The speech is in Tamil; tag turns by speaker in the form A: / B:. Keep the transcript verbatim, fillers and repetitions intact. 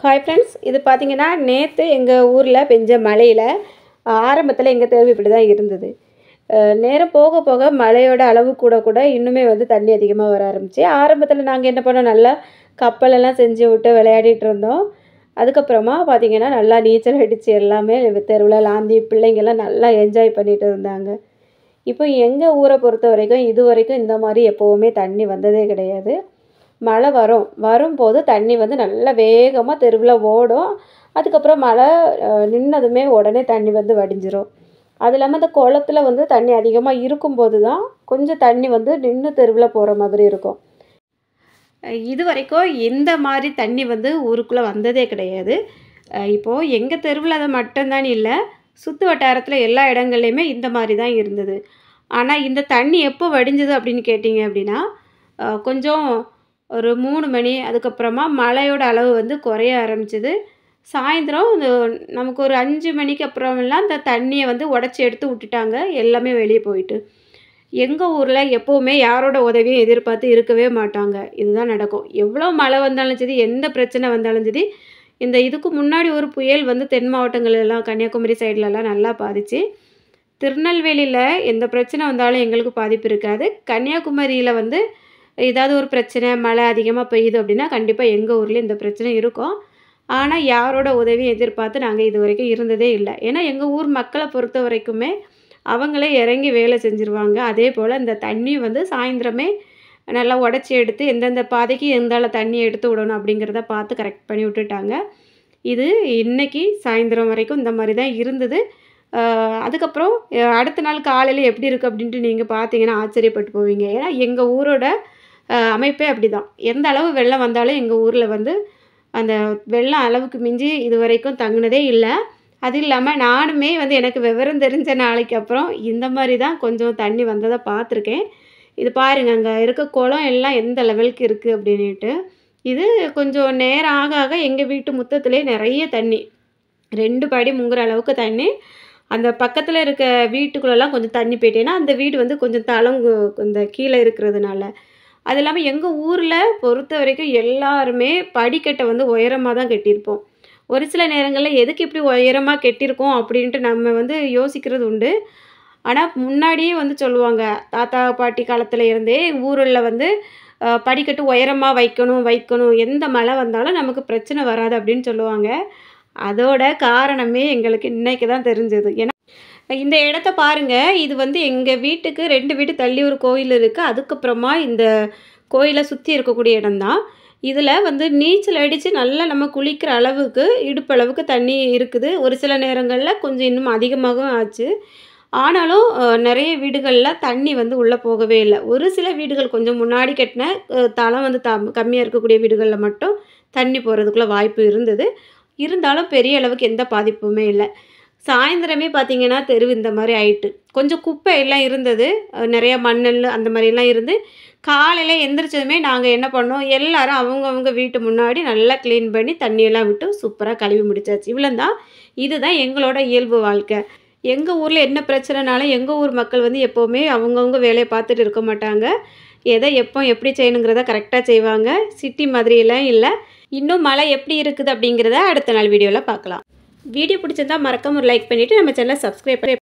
A: ஹாய் ஃப்ரெண்ட்ஸ், இது பார்த்தீங்கன்னா நேற்று எங்கள் ஊரில் பெஞ்ச மழையில் ஆரம்பத்தில் எங்கள் தேவை இப்படி தான் இருந்தது. நேரம் போக போக மழையோட அளவு கூட கூட இன்னுமே வந்து தண்ணி அதிகமாக வர ஆரம்பிச்சு. ஆரம்பத்தில் நாங்கள் என்ன பண்ணோம், நல்லா கப்பலெல்லாம் செஞ்சு விட்டு விளையாடிட்டு இருந்தோம். அதுக்கப்புறமா பார்த்தீங்கன்னா நல்லா நீச்சல் அடித்து எல்லாமே தெருவில் லாந்தி பிள்ளைங்கள்லாம் நல்லா என்ஜாய் பண்ணிகிட்டு இருந்தாங்க. இப்போ எங்கள் ஊரை பொறுத்த வரைக்கும் இது வரைக்கும் இந்த மாதிரி எப்போவுமே தண்ணி வந்ததே கிடையாது. மழை வரும் வரும்போது தண்ணி வந்து நல்லா வேகமாக தெருவில் ஓடும். அதுக்கப்புறம் மழை நின்னதுமே உடனே தண்ணி வந்து வடிஞ்சிரும். அது இல்லாமல் அந்த குளத்துல வந்து தண்ணி அதிகமாக இருக்கும்போது தான் கொஞ்சம் தண்ணி வந்து நின்று தெருவில் போகிற மாதிரி இருக்கும். இது வரைக்கும் இந்த மாதிரி தண்ணி வந்து ஊருக்குள்ளே வந்ததே கிடையாது. இப்போது எங்கள் தெருவில் அதை மட்டும்தான் இல்லை, சுற்று வட்டாரத்தில் எல்லா இடங்கள்லையுமே இந்த மாதிரி தான் இருந்தது. ஆனால் இந்த தண்ணி எப்போ வடிஞ்சது அப்படின்னு கேட்டிங்க அப்படின்னா, கொஞ்சம் ஒரு மூணு மணி அதுக்கப்புறமா மழையோட அளவு வந்து குறைய ஆரம்பிச்சது. சாயந்தரம் இந்த நமக்கு ஒரு அஞ்சு மணிக்கு அப்புறமெல்லாம் இந்த தண்ணியை வந்து உடச்சி எடுத்து விட்டுட்டாங்க, எல்லாமே வெளியே போயிட்டு. எங்கள் ஊரில் எப்போவுமே யாரோட உதவியும் எதிர்பார்த்து இருக்கவே மாட்டாங்க. இதுதான் நடக்கும். எவ்வளோ மழை வந்தாலும் சரி, எந்த பிரச்சனை வந்தாலும் சரி. இந்த இதுக்கு முன்னாடி ஒரு புயல் வந்து தென் மாவட்டங்களெல்லாம் கன்னியாகுமரி சைட்லலாம் நல்லா பாதிச்சு. திருநெல்வேலியில் எந்த பிரச்சனை வந்தாலும் எங்களுக்கு பாதிப்பு இருக்காது. கன்னியாகுமரியில் வந்து ஏதாவது ஒரு பிரச்சனை மழை அதிகமாக பெய்யுது அப்படின்னா கண்டிப்பாக எங்கள் ஊரில் இந்த பிரச்சனை இருக்கும். ஆனால் யாரோட உதவியும் எதிர்பார்த்து நாங்கள் இது வரைக்கும் இருந்ததே இல்லை. ஏன்னா எங்கள் ஊர் மக்களை பொறுத்த வரைக்குமே அவங்களே இறங்கி வேலை செஞ்சுருவாங்க. அதே போல் இந்த தண்ணி வந்து சாயந்தரமே நல்லா உடச்சி எடுத்து எந்தெந்த பாதைக்கு எந்தால தண்ணி எடுத்து விடணும் அப்படிங்கிறத பார்த்து கரெக்ட் பண்ணி விட்டுட்டாங்க. இது இன்றைக்கி சாயந்தரம் வரைக்கும் இந்த மாதிரி தான் இருந்தது. அதுக்கப்புறம் அடுத்த நாள் காலையில் எப்படி இருக்குது அப்படின்ட்டு நீங்கள் பார்த்தீங்கன்னா ஆச்சரியப்பட்டு போவீங்க. ஏன்னா எங்கள் ஊரோட அமைப்பே அப்படி தான். எந்த அளவு வெள்ளம் வந்தாலும் எங்கள் ஊரில் வந்து அந்த வெள்ளம் அளவுக்கு மிஞ்சி இது வரைக்கும் தங்கினதே இல்லை. அது இல்லாமல் நானுமே வந்து எனக்கு விவரம் தெரிஞ்ச நாளைக்கு அப்புறம் இந்த மாதிரி தான் கொஞ்சம் தண்ணி வந்ததை பார்த்துருக்கேன். இது பாருங்கள், அங்கே இருக்க குளம் எல்லாம் எந்த லெவலுக்கு இருக்குது அப்படின்ட்டு. இது கொஞ்சம் நேரம் ஆக ஆக எங்கள் வீட்டு முற்றத்துலேயே நிறைய தண்ணி, ரெண்டு படி முங்குற அளவுக்கு தண்ணி. அந்த பக்கத்தில் இருக்க வீட்டுக்குள்ளெல்லாம் கொஞ்சம் தண்ணி போயிட்டேன்னா அந்த வீடு வந்து கொஞ்சம் தளங்கு இந்த கீழே இருக்கிறதுனால. அது இல்லாமல் எங்கள் ஊரில் பொறுத்த வரைக்கும் எல்லாருமே படிக்கட்டை வந்து உயரமாக தான் கட்டியிருப்போம். ஒரு சில நேரங்களில் எதுக்கு இப்படி உயரமாக கட்டியிருக்கோம் அப்படின்ட்டு நம்ம வந்து யோசிக்கிறது உண்டு. ஆனால் முன்னாடியே வந்து சொல்லுவாங்க, தாத்தா பாட்டி காலத்தில் இருந்தே ஊரில் வந்து படிக்கட்டு உயரமாக வைக்கணும் வைக்கணும் எந்த மழை வந்தாலும் நமக்கு பிரச்சனை வராது அப்படின்னு சொல்லுவாங்க. அதோட காரணமே எங்களுக்கு இன்றைக்கி தான் தெரிஞ்சது. ஏன்னா இந்த இடத்த பாருங்கள், இது வந்து எங்கள் வீட்டுக்கு ரெண்டு வீட்டு தள்ளி ஒரு கோயில் இருக்குது. அதுக்கப்புறமா இந்த கோயிலை சுற்றி இருக்கக்கூடிய இடம்தான். இதில் வந்து நீச்சல் அடித்து நல்லா நம்ம குளிக்கிற அளவுக்கு இடுப்பளவுக்கு தண்ணி இருக்குது. ஒரு சில நேரங்களில் கொஞ்சம் இன்னும் அதிகமாகவும் ஆச்சு. ஆனாலும் நிறைய வீடுகளில் தண்ணி வந்து உள்ளே போகவே இல்லை. ஒரு சில வீடுகள் கொஞ்சம் முன்னாடி கட்டின தளம் வந்து த கம்மியாக இருக்கக்கூடிய வீடுகளில் மட்டும் தண்ணி போகிறதுக்குள்ள வாய்ப்பு இருந்தது. இருந்தாலும் பெரிய அளவுக்கு எந்த பாதிப்புமே இல்லை. சாயந்தரமே பார்த்திங்கன்னா தெரு இந்த மாதிரி ஆயிட்டு. கொஞ்சம் குப்பை எல்லாம் இருந்தது, நிறைய மண்ணல் அந்த மாதிரிலாம் இருந்து. காலையில் எந்திரிச்சதுமே நாங்கள் என்ன பண்ணோம், எல்லோரும் அவங்கவுங்க வீட்டு முன்னாடி நல்லா க்ளீன் பண்ணி தண்ணியெல்லாம் விட்டு சூப்பராக கழுவி முடிச்சாச்சு. இவ்வளோதான். இதுதான் எங்களோட இயல்பு வாழ்க்கை. எங்கள் ஊரில் என்ன பிரச்சனைனாலும் எங்கள் ஊர் மக்கள் வந்து எப்போவுமே அவங்கவுங்க வேலையை பார்த்துட்டு இருக்க மாட்டாங்க. எதை எப்போ எப்படி செய்யணுங்கிறத கரெக்டாக செய்வாங்க. சிட்டி மாதிரியெல்லாம் இல்லை. இன்னும் மழை எப்படி இருக்குது அப்படிங்கிறத அடுத்த நாள் வீடியோவில் பார்க்கலாம். வீடியோ பிடிச்சிருந்தால் மறக்காம ஒரு லைக் பண்ணிவிட்டு நம்ம சேனலை சப்ஸ்கிரைப் பண்ணி